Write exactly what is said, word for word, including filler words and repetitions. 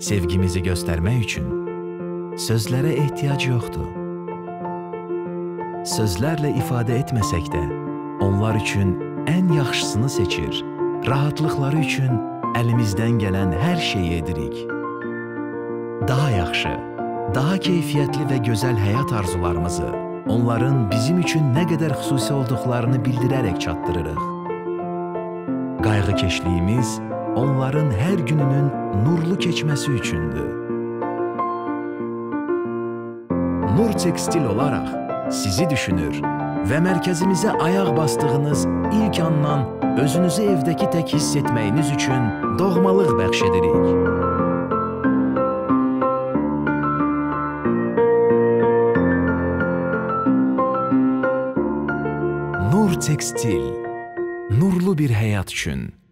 Sevgimizi göstərmək üçün sözlərə ehtiyac yoxdur. Sözlərlə ifadə etməsək də, onlar üçün ən yaxşısını seçir, rahatlıqları üçün əlimizdən gələn hər şeyi edirik. Daha yaxşı, daha keyfiyyətli və gözəl həyat arzularımızı onların bizim üçün nə qədər xüsusi olduqlarını bildirərək çatdırırıq. Qayğıkeşliyimiz onların hər gününün nurlu keçməsi üçündür. Nur Tekstil olaraq sizi düşünür və mərkəzimizə ayaq bastığınız ilk andan özünüzü evdəki tək hiss etməyiniz üçün doğmalıq bəxş edirik. Nur Tekstil, nurlu bir həyat üçün.